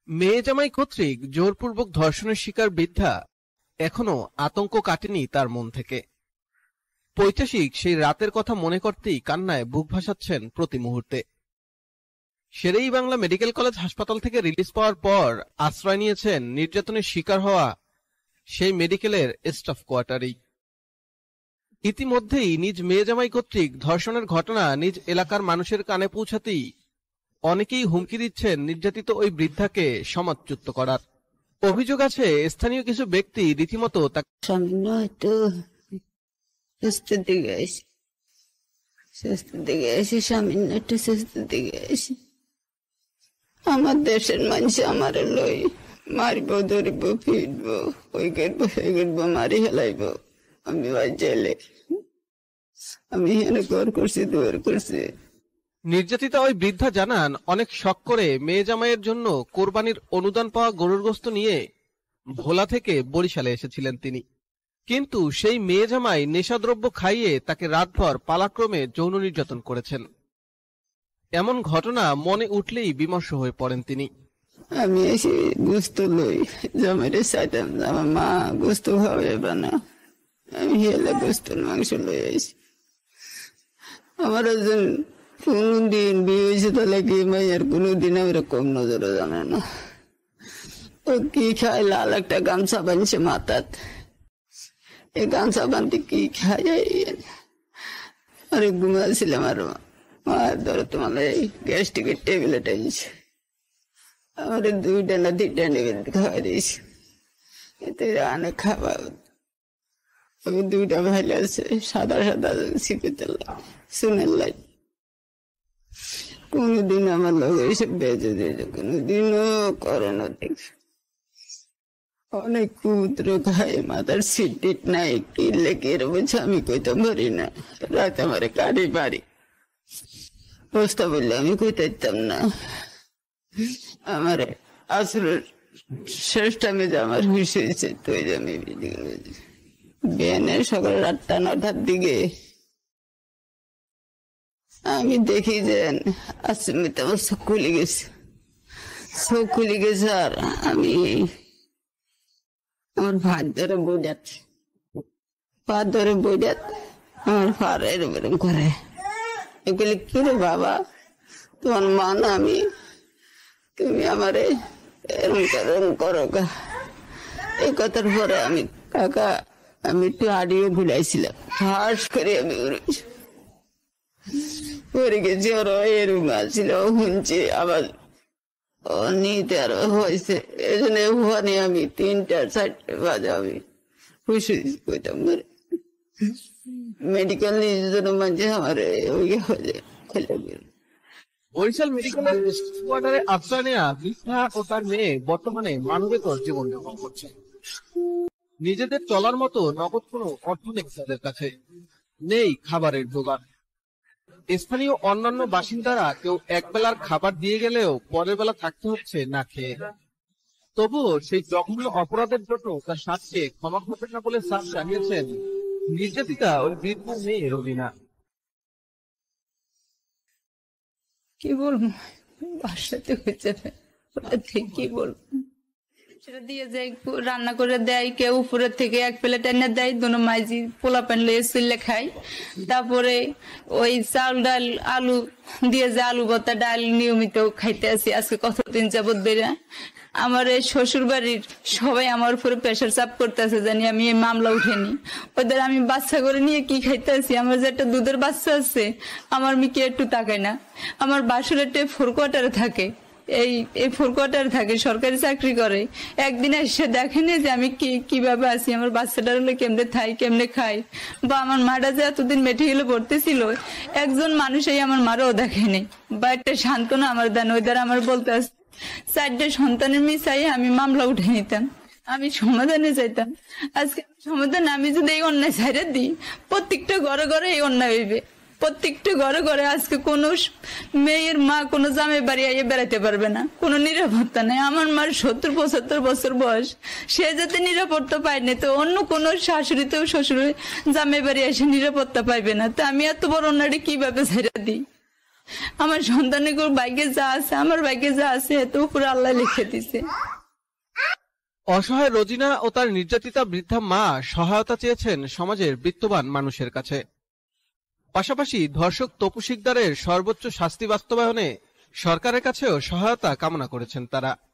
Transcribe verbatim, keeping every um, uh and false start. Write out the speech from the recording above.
মেয়ে জামাই কর্তৃক জোরপূর্বক ধর্ষণের শিকার বৃদ্ধা এখনো আতঙ্ক কাটেনি তার মন থেকে। পৈশাচিক সেই রাতের কথা মনে করতেই কান্নায় বুক ভাসাচ্ছেন প্রতি মুহূর্তে। শেরেই বাংলা মেডিকেল কলেজ হাসপাতাল থেকে রিলিজ পাওয়ার পর আশ্রয় নিয়েছেন নির্যাতনের শিকার হওয়া সেই মেডিকেলের স্টাফ কোয়ার্টারেই। ইতিমধ্যেই নিজ মেয়ে জামাই কর্তৃক ধর্ষণের ঘটনা নিজ এলাকার মানুষের কানে পৌঁছাতেই অনেকেই হুমকি দিচ্ছেন নির্যাতিত ওই বৃদ্ধাকে সমাজচ্যুত করার। অভিযোগ আছে স্থানীয় কিছু ব্যক্তি রীতিমতো আমার দেশের মানুষ আমার লই মারব, ধরব, ফিরব, ওই করবো সেই করবো, মারি হেলাইব। আমি জেলে, আমি এনে ঘর করছি, দুয়ার করছি। নির্যাতিতা ওই বৃদ্ধা জানান, অনেক শখ করে মেয়ে জামাইয়ের জন্য কোরবানির অনুদান পাওয়া গরুর গোশত নিয়ে ভোলা থেকে বরিশালে এসেছিলেন তিনি। কিন্তু সেই মেয়ে জামাই নেশাদ্রব্য খাইয়ে তাকে রাতভর পালাক্রমে যৌন নির্যাতন করেছেন। এমন ঘটনা মনে উঠলেই বিমর্ষ হয়ে পড়েন তিনি। আমি এসে গোস্ত লই জামাইরে চাইতাম, আমার মা গোস্ত খাওয়াইবা না, আমি হেলে গোস্তর মাংস লই আসি। আমার একজন কোনদিন বিয়ে হয়েছে তাহলে কি মাইয়ার কোনদিন আমরা কম নজরে জানে না। ও কি খায়, লাল একটা গামছা বানছে মাথাত, এই গামছা বানতে কি খায়। আরে ঘুমাচ্ছিলাম আর মায়ের ধরো তোমার গ্যাস্ট্রিকের ট্যাবলেট এনেছে, আমার দুইটা না তিনটা ট্যাবলেট খাওয়াই দিয়েছি। এতে অনেক খাবার আমি দুইটা ভাই আছে সাদা সাদা শিখে দিলাম শুনের লাই। কোনদিন আমার লোক এইসব বেঁচে দিয়েছে, কোনদিনও করে না। দেখ অনেক কুত্র খায়, মাথার সিট টিট নাই, কি লেগে বলছে আমি কইতে পারি না। রাত আমার কারি পারি বস্তা বললে আমি কইতে পারতাম না। আমার আসলে শেষ টাইমে যে আমার হুশ হয়েছে, তো আমি বিয়ানের সকাল আটটা নটার দিকে আমি দেখি যে আসমিতে আমার চোখ খুলে গেছে, চোখ খুলে গেছে। আর আমি আমার ভাত ধরে বইডাত, ভাত ধরে বইডাত আমার ফার এরম এরম করে। এগুলি কি রে বাবা, তোমার মা না আমি, তুমি আমারে এরম এরম করো গা। এই কথার পরে আমি কাকা আমি একটু হারিয়ে ভুলাইছিলাম, হাস করে আমি পরে গেছি। ওর এরম আসছিল শুনছি আবার নিতে আরো হয়েছে, এই জন্য ওখানে আমি তিনটা চারটে বাজে আমি খুশি কইতাম মেডিকেল নিয়ে জন্য মাঝে আমার ওই হয়ে খেলে গেল। বরিশাল মেডিকেলের কোয়ার্টারে আশ্রয় নেওয়া বৃদ্ধা ও তার মেয়ে বর্তমানে মানবেতর জীবনযাপন করছে। নিজেদের চলার মতো নগদ কোনো অর্থ নেই তাদের কাছে, নেই খাবারের জোগাড়। স্থানীয় অন্যান্য বাসিন্দারা কেউ এক বেলার খাবার দিয়ে গেলেও পরের বেলা থাকতে হচ্ছে না খেয়ে। তবুও সেই জঘন্য অপরাধের জন্য তার শাস্তিকে ক্ষমা করবেন না বলে শ্বাস জানিয়েছেন নির্যাতিতা ওই বৃদ্ধ মেয়ে রবিনা। কি বলবো, বাসাতে হচ্ছে কি বলবো, সেটা দিয়ে যায় রান্না করে দেয়, কেউ উপরের থেকে এক প্লেট এনে দেয়, দুনো মাইজি পোলা প্যান লিয়ে চুললে খাই। তারপরে ওই চাউল ডাল আলু দিয়ে যে আলু ভর্তা ডাল নিয়মিত খাইতে আসি আজকে কতদিন যাবত বেড়ে। আমার এই শ্বশুর বাড়ির সবাই আমার উপরে প্রেশার চাপ করতে আছে, জানি আমি এই মামলা উঠেনি। ওদের আমি বাচ্চা করে নিয়ে কি খাইতে আসি, আমার যে একটা দুধের বাচ্চা আছে আমার মিকে একটু তাকায় না। আমার বাসুর একটা ফোর কোয়ার্টারে থাকে, এই এই ফোর কোয়ার্টারে থাকে, সরকারি চাকরি করে। একদিন এসে দেখেনি যে আমি কি কিভাবে আছি, আমার বাচ্চাটার হলে কেমনে থাই কেমনে খাই, বা আমার মাটা যে এতদিন মেডিকেলে পড়তেছিল একজন মানুষই আমার মারও দেখেনি, বা একটা সান্ত্বনা আমার দেন। ওই দ্বারা আমার বলতে আসছে চারটে সন্তানের মিশাই আমি মামলা উঠে নিতাম, আমি সমাধানে চাইতাম। আজকে সমাধান আমি যদি এই অন্যায় ছাইড়ে দিই, প্রত্যেকটা ঘরে ঘরে এই অন্যায় হইবে, প্রত্যেকটা ঘরে ঘরে আজকে কোনো মেয়ের মা কোনো জামাই বাড়ি আইয়ে বেড়াইতে পারবে না, কোনো নিরাপত্তা নেই। আমার মার সত্তর পঁচাত্তর বছর বয়স, সে যাতে নিরাপত্তা পায়নি, তো অন্য কোনো শাশুড়িতেও শ্বশুর জামাই বাড়ি এসে নিরাপত্তা পাইবে না। তো আমি এত বড় অন্যায় কিভাবে ছেড়ে দিই? আমার সন্তানের ভাগ্যে যা আছে, আমার ভাগ্যে যা আছে এত উপরে আল্লাহ লিখে দিছে। অসহায় রোজিনা ও তার নির্যাতিতা বৃদ্ধা মা সহায়তা চেয়েছেন সমাজের বিত্তবান মানুষের কাছে। পাশাপাশি ধর্ষক তপু শিকদারের সর্বোচ্চ শাস্তি বাস্তবায়নে সরকারের কাছেও সহায়তা কামনা করেছেন তারা।